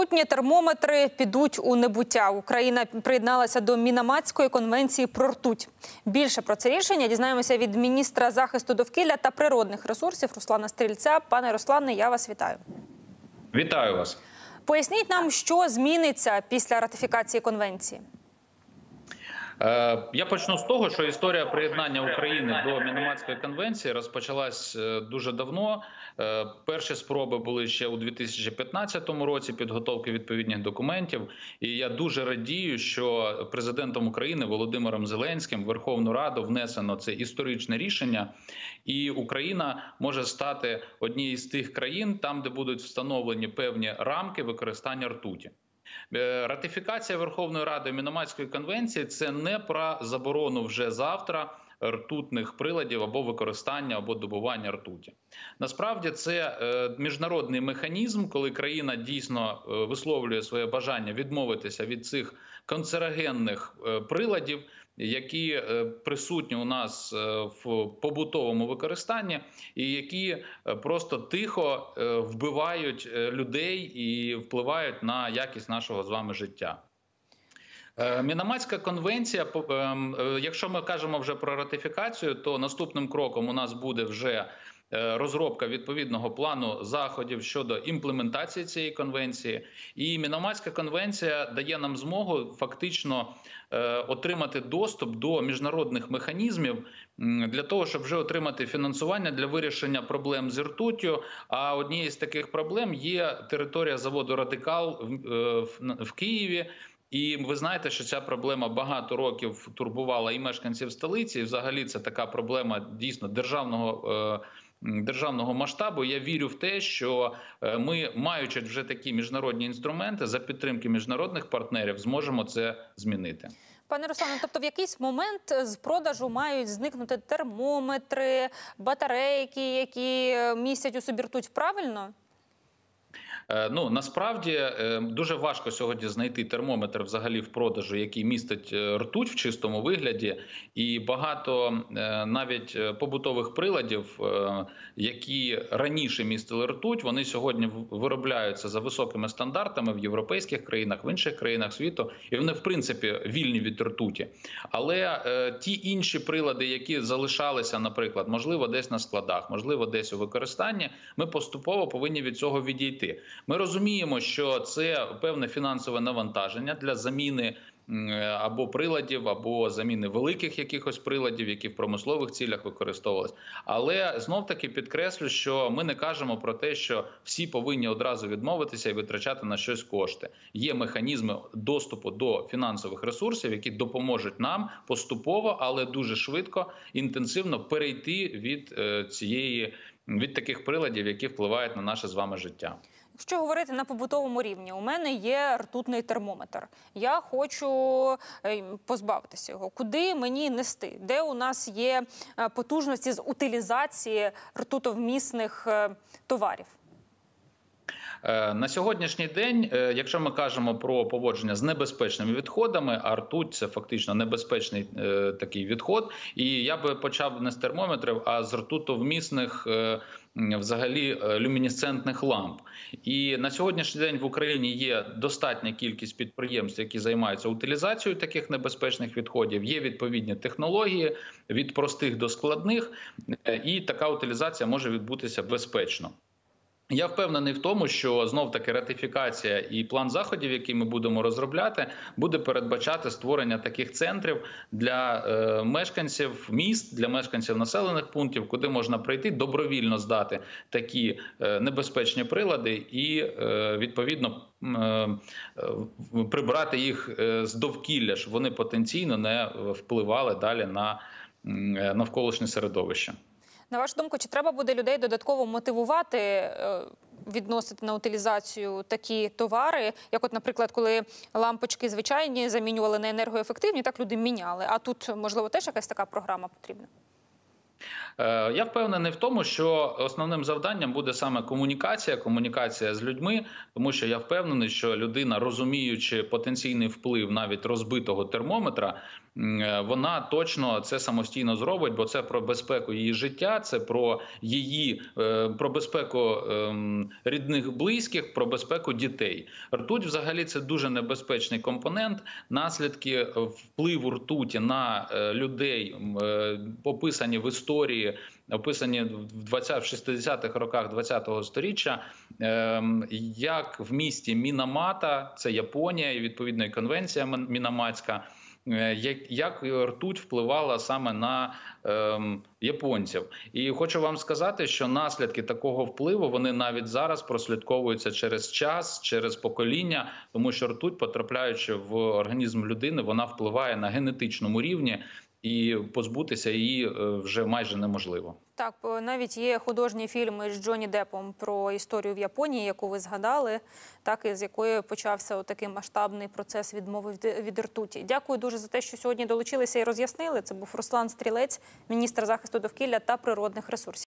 Ртутні термометри підуть у небуття. Україна приєдналася до Мінаматської конвенції про ртуть. Більше про це рішення дізнаємося від міністра захисту довкілля та природних ресурсів Руслана Стрільця. Пане Руслане, я вас вітаю. Вітаю вас. Поясніть нам, що зміниться після ратифікації конвенції. Я почну з того, що історія приєднання України до Мінаматської конвенції розпочалась дуже давно. Перші спроби були ще у 2015 році підготовки відповідних документів. І я дуже радію, що президентом України Володимиром Зеленським в Верховну Раду внесено це історичне рішення. І Україна може стати однією з тих країн, там, де будуть встановлені певні рамки використання ртуті. Ратифікація Верховної Ради Мінаматської конвенції – це не про заборону вже завтра ртутних приладів або використання, або добування ртуті. Насправді це міжнародний механізм, коли країна дійсно висловлює своє бажання відмовитися від цих канцерогенних приладів, які присутні у нас в побутовому використанні і які просто тихо вбивають людей і впливають на якість нашого з вами життя. Мінаматська конвенція, якщо ми кажемо вже про ратифікацію, то наступним кроком у нас буде вже розробка відповідного плану заходів щодо імплементації цієї конвенції. І Мінаматська конвенція дає нам змогу фактично отримати доступ до міжнародних механізмів для того, щоб вже отримати фінансування для вирішення проблем з ртуттю. А однією з таких проблем є територія заводу «Радикал» в Києві. І ви знаєте, що ця проблема багато років турбувала і мешканців столиці, і взагалі це така проблема дійсно державного масштабу. Я вірю в те, що ми, маючи вже такі міжнародні інструменти, за підтримки міжнародних партнерів, зможемо це змінити. Пане Руслане, тобто в якийсь момент з продажу мають зникнути термометри, батарейки, які містять у собі ртуть, правильно? Ну, насправді дуже важко сьогодні знайти термометр взагалі в продажу, який містить ртуть в чистому вигляді. І багато навіть побутових приладів, які раніше містили ртуть, вони сьогодні виробляються за високими стандартами в європейських країнах, в інших країнах світу. І вони, в принципі, вільні від ртуті. Але ті інші прилади, які залишалися, наприклад, можливо, десь на складах, можливо, десь у використанні, ми поступово повинні від цього відійти. Ми розуміємо, що це певне фінансове навантаження для заміни або приладів, або заміни великих якихось приладів, які в промислових цілях використовувалися. Але знов-таки підкреслю, що ми не кажемо про те, що всі повинні одразу відмовитися і витрачати на щось кошти. Є механізми доступу до фінансових ресурсів, які допоможуть нам поступово, але дуже швидко, інтенсивно перейти від таких приладів, які впливають на наше з вами життя. Якщо говорити на побутовому рівні, у мене є ртутний термометр. Я хочу позбавитися його. Куди мені нести? Де у нас є потужності з утилізації ртутовмісних товарів? На сьогоднішній день, якщо ми кажемо про поводження з небезпечними відходами, а ртуть – це фактично небезпечний такий відход, і я би почав не з термометрів, а з ртутовмісних взагалі люмінесцентних ламп. І на сьогоднішній день в Україні є достатня кількість підприємств, які займаються утилізацією таких небезпечних відходів. Є відповідні технології від простих до складних, і така утилізація може відбутися безпечно. Я впевнений в тому, що знов-таки ратифікація і план заходів, який ми будемо розробляти, буде передбачати створення таких центрів для мешканців міст, для мешканців населених пунктів, куди можна прийти, добровільно здати такі небезпечні прилади і, відповідно, прибрати їх з довкілля, щоб вони потенційно не впливали далі на навколишнє середовище. На вашу думку, чи треба буде людей додатково мотивувати відносити на утилізацію такі товари, як от, наприклад, коли лампочки звичайні замінювали на енергоефективні, так люди міняли, а тут, можливо, теж якась така програма потрібна? Я впевнений в тому, що основним завданням буде саме комунікація з людьми, тому що я впевнений, що людина, розуміючи потенційний вплив навіть розбитого термометра, вона точно це самостійно зробить, бо це про безпеку її життя, це про безпеку рідних, близьких, про безпеку дітей. Ртуть взагалі це дуже небезпечний компонент. Наслідки впливу ртуті на людей описані в історії, описані в 60-х роках ХХ століття, як в місті Мінамата, це Японія, і відповідно і конвенція Мінаматська, як ртуть впливала саме на японців. І хочу вам сказати, що наслідки такого впливу, вони навіть зараз прослідковуються через час, через покоління, тому що ртуть, потрапляючи в організм людини, вона впливає на генетичному рівні, і позбутися її вже майже неможливо. Так, навіть є художні фільми з Джонні Деппом про історію в Японії, яку ви згадали, так, і з якої почався такий масштабний процес відмови від ртуті. Дякую дуже за те, що сьогодні долучилися і роз'яснили. Це був Руслан Стрілець, міністр захисту довкілля та природних ресурсів.